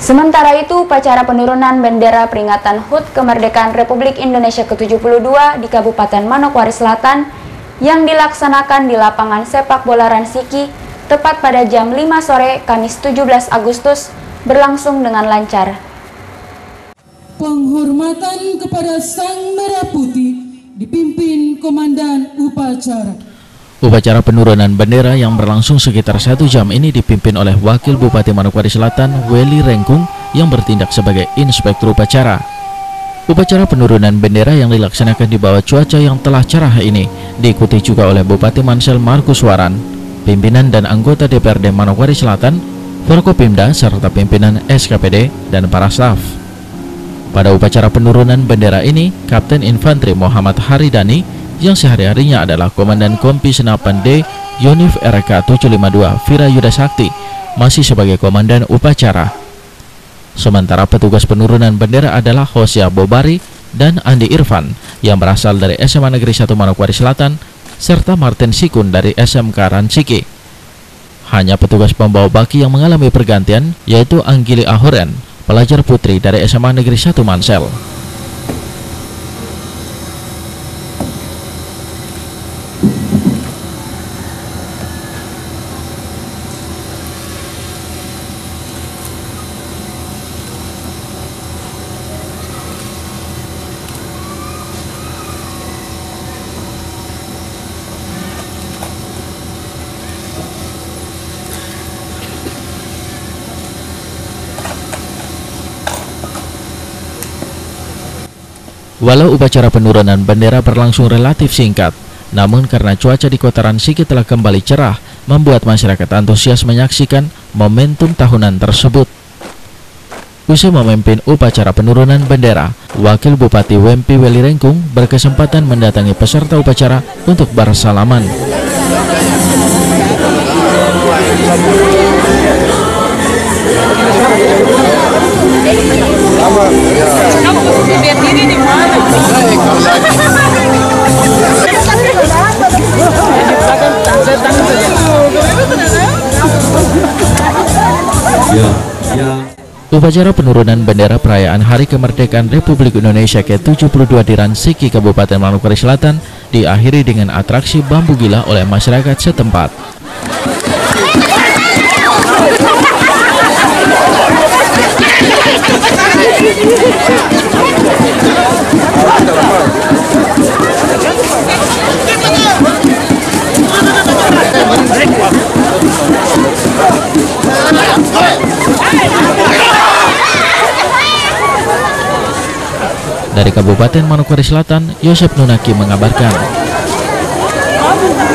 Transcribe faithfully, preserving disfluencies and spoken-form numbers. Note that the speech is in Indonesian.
Sementara itu, upacara penurunan bendera peringatan H U T Kemerdekaan Republik Indonesia ke tujuh puluh dua di Kabupaten Manokwari Selatan yang dilaksanakan di lapangan sepak bola Ransiki tepat pada jam lima sore Kamis tujuh belas Agustus berlangsung dengan lancar. Penghormatan kepada Sang Merah Putih dipimpin Komandan Upacara. Upacara penurunan bendera yang berlangsung sekitar satu jam ini dipimpin oleh Wakil Bupati Manokwari Selatan, Weli Rengkung, yang bertindak sebagai Inspektur Upacara. Upacara penurunan bendera yang dilaksanakan di bawah cuaca yang telah cerah ini diikuti juga oleh Bupati Mansel Markus Waran, pimpinan dan anggota D P R D Manokwari Selatan, Forkopimda, serta pimpinan S K P D dan para staf. Pada upacara penurunan bendera ini, Kapten Infanteri Muhammad Haridani yang sehari-harinya adalah Komandan Kompi Senapan D Yonif R K tujuh lima dua Vira Yuda Sakti masih sebagai Komandan Upacara. Sementara petugas penurunan bendera adalah Hosea Bobari dan Andi Irfan yang berasal dari S M A Negeri satu Manokwari Selatan serta Martin Sikun dari S M K Ransiki. Hanya petugas pembawa baki yang mengalami pergantian yaitu Anggili Ahoren, pelajar putri dari S M A Negeri satu Mansel. Walau upacara penurunan bendera berlangsung relatif singkat, namun karena cuaca di kota Ransiki telah kembali cerah, membuat masyarakat antusias menyaksikan momentum tahunan tersebut. Usai memimpin upacara penurunan bendera, Wakil Bupati Wempi Weli Rengkung berkesempatan mendatangi peserta upacara untuk bersalaman. Upacara penurunan bendera perayaan Hari Kemerdekaan Republik Indonesia ke tujuh puluh dua di Ransiki, Kabupaten Manokwari Selatan diakhiri dengan atraksi bambu gila oleh masyarakat setempat. Dari Kabupaten Manokwari Selatan, Yosep Nunaki mengabarkan.